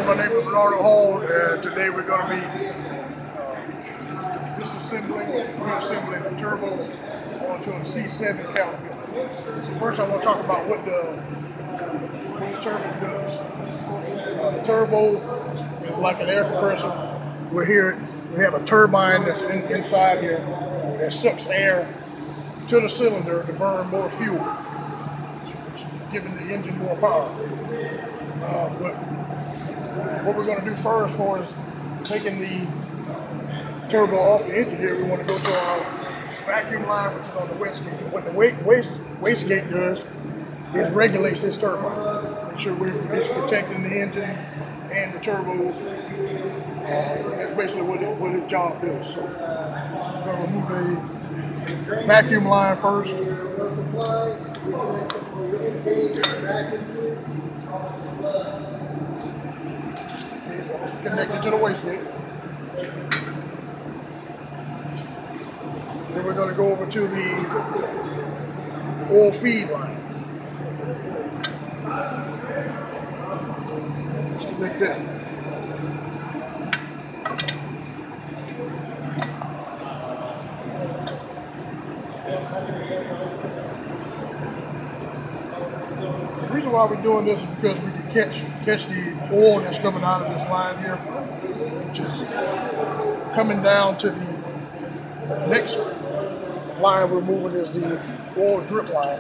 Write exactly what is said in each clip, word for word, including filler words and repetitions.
my name is Bernardo Hall, and today we're going to be uh, disassembling, reassembling the turbo onto a C seven caterpillar. First, I want to talk about what the, what the turbo does. Uh, the turbo is like an air compressor. We're here, we have a turbine that's in, inside here that sucks air to the cylinder to burn more fuel, giving the engine more power. Uh, but what we're going to do first for is taking the turbo off the engine here. We want to go to our vacuum line, which is on the wastegate. What the waste wastegate does is regulates this turbine. Make sure we're it's protecting the engine and the turbo. Uh, that's basically what it, what its job does. So I'm going to remove the vacuum line first. Connected to the wastegate. Then we're going to go over to the oil feed line. Disconnect that. The reason why we're doing this is because we can catch catch the oil that's coming out of this line here, which is coming down to the next line we're moving is the oil drip line.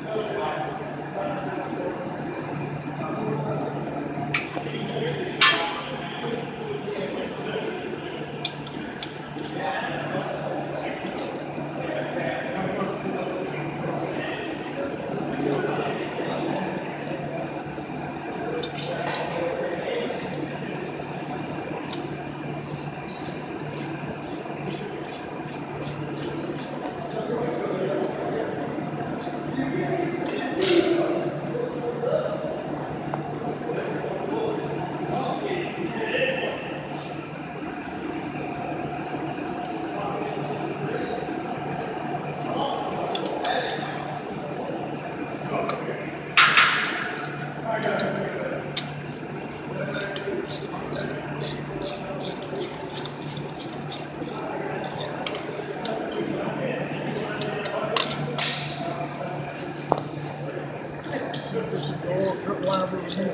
This is the oil drip line we're using.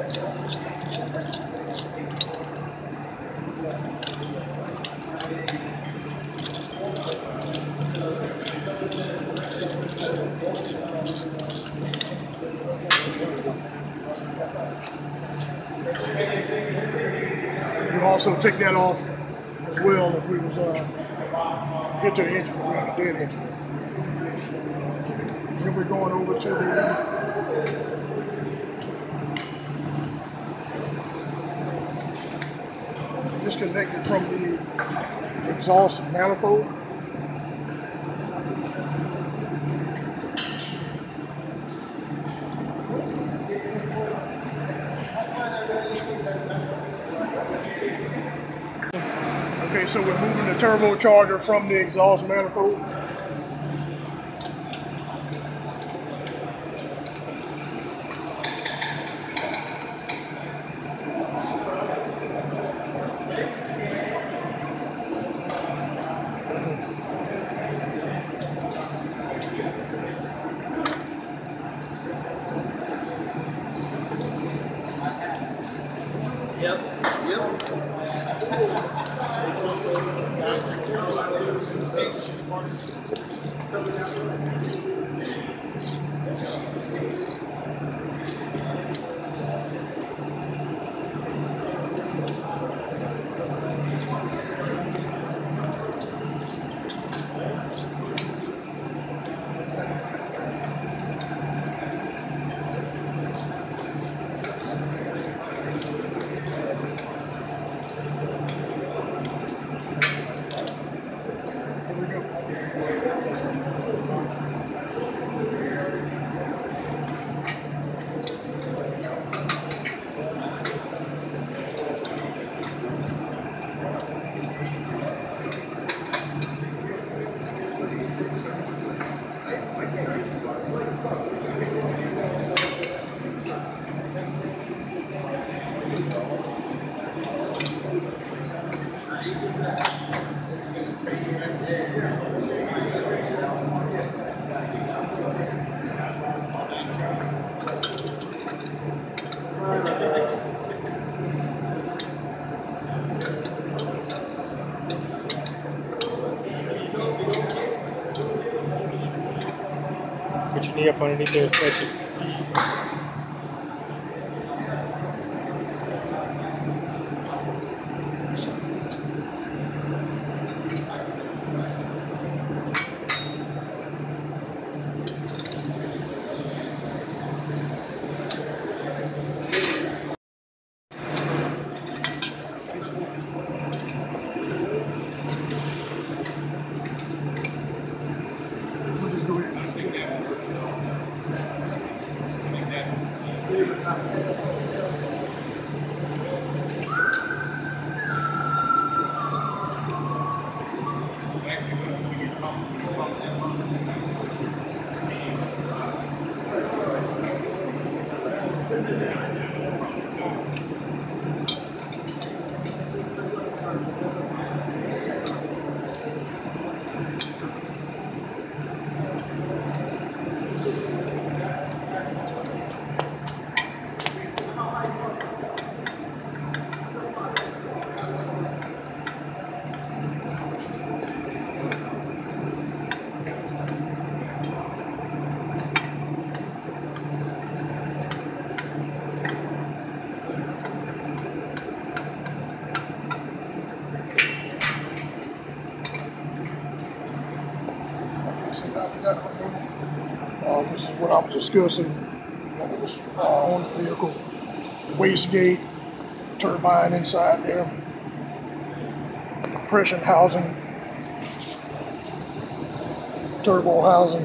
You also take that off as well if we was uh, hit to the engine, but we're on a dead engine. Then we're going over to the disconnected from the exhaust manifold. Okay, so we're moving the turbocharger from the exhaust manifold. Yep, yep. sneak up underneath there and catch it. We'll just do it. So now we got to remove. Uh, this is what I was discussing. Whether it was uh, on the vehicle, wastegate, turbine inside there, compression housing, turbo housing,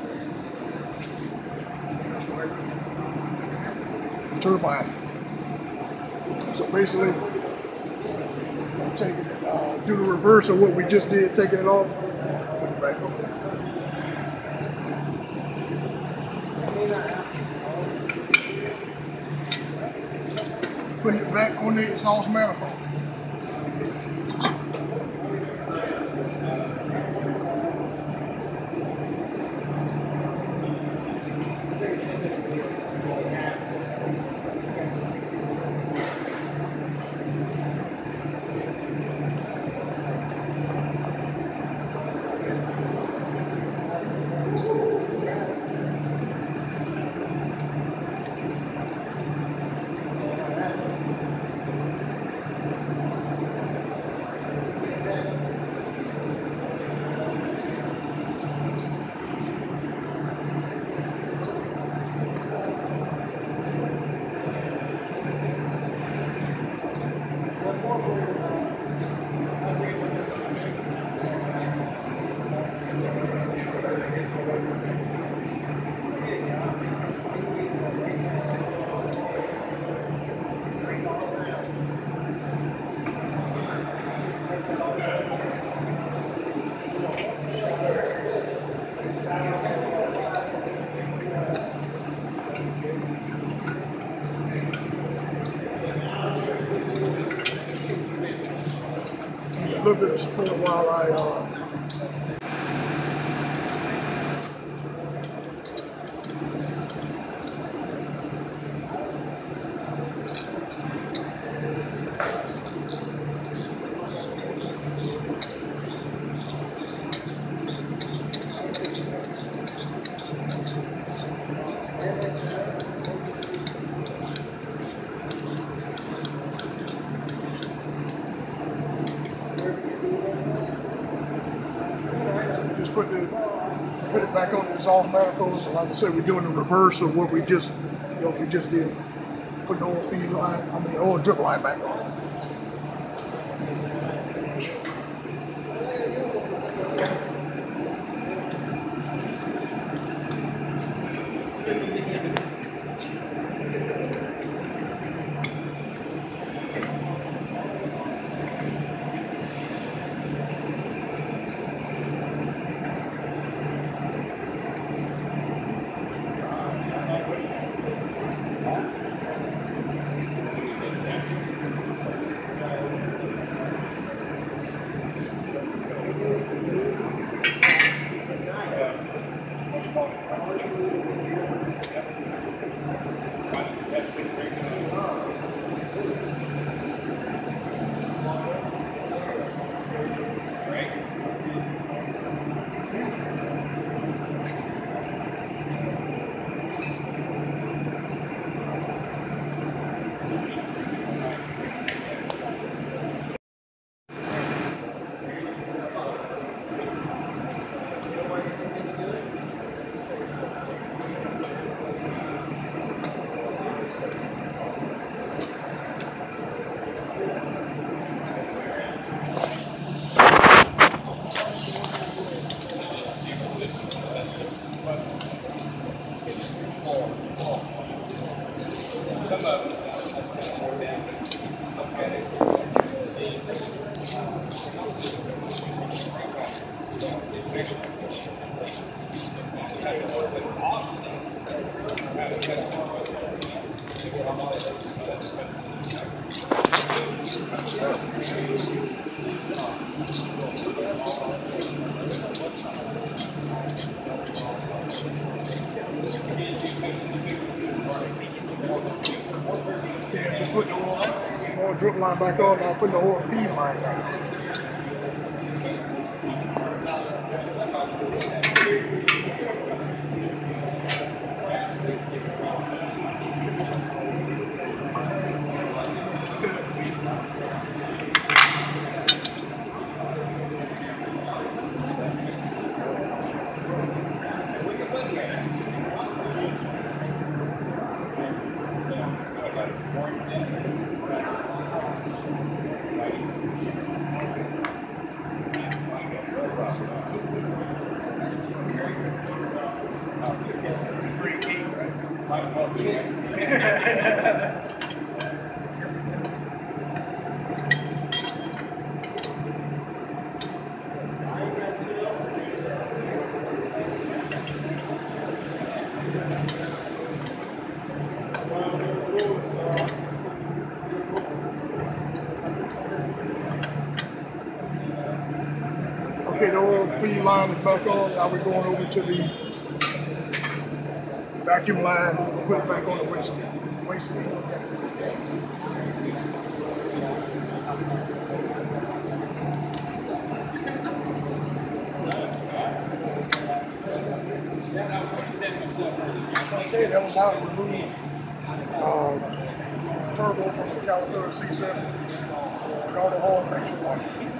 turbine. So basically, I'm taking it, uh, do the reverse of what we just did, taking it off, put it back on. Putting it back on the exhaust manifold. A little bit of support while I uh, just put the put it back on the exhaust manifolds. And like I said, we're doing the reverse of what we just you know we just did. Put the oil feed line, I mean oil drip line back on. More drip line back on. Now putting the oil feed line back. Okay, the oil feed line is back on. Now we're going over to the vacuum line. Put it back on the waste gate. Waste gate. Okay, that was how to remove uh, turbo from the Caterpillar C seven. And all the whole thanks for watching.